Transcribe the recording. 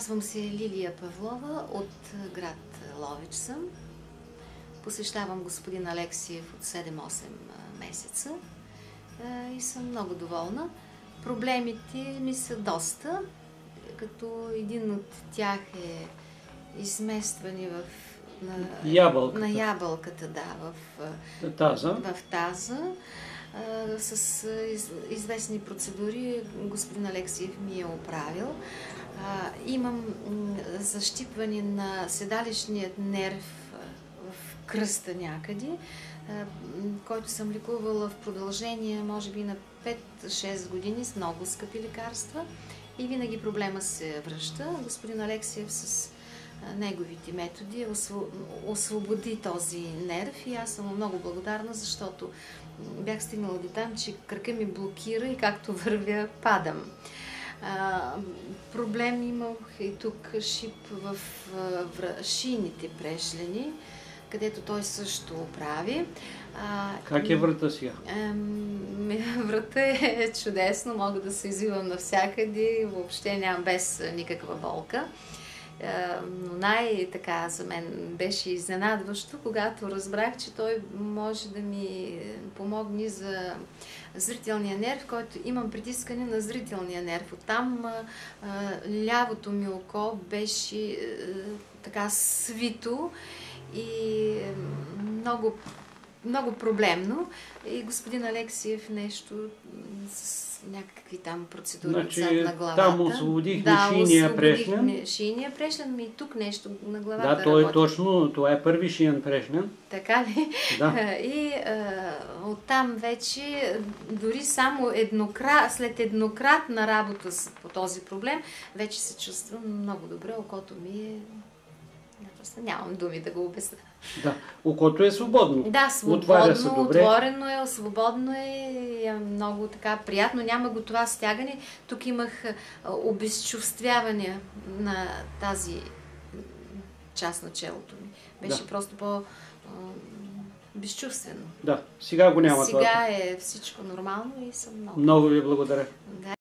Казвам се Лилия Павлова, от град Ловеч съм. Посещавам господин Алексиев от 7-8 месеца и съм много доволна. Проблемите ми са доста, като един от тях е изместване на ябълката, в таза. С известни процедури господин Алексиев ми е оправил. Имам защипване на седалищният нерв в кръста някъде, който съм лекувала в продължение, може би, на 5-6 години с много скъпи лекарства и винаги проблема се връща. Господин Алексиев с неговите методи освободи този нерв и аз съм много благодарна, защото бях стигнала до там, че кръка ми блокира и както вървя, падам. Проблем имах и тук шип в шийните прешлени, където той също оправи. Как е врата сега? Врата е чудесно, мога да се извивам навсякъде, въобще нямам без никаква болка. Но най-така за мен беше изненадващо, когато разбрах, че той може да ми помогне за зрителния нерв, който имам притискане на зрителния нерв. Оттам лявото ми око беше така свито и много проблемно. И господин Алексиев нещо с някакви там процедури на главата. Там освободихме шийния прешлен. Шийния прешлен, и тук нещо на главата работи. Да, той точно, това е първи шиен прешлен. Така ли? Да. И оттам вече, дори само след еднократна работа по този проблем, вече се чувствам много добре, окото ми е... Просто нямам думи да го обясня. Да, окото е свободно. Да, свободно, отворено е, свободно е много така приятно. Няма го това стягане. Тук имах обезчувствяване на тази част на челото ми. Беше просто по-безчувствено. Да, сега го няма това. Сега е всичко нормално и съм много. Много ви благодаря. Да.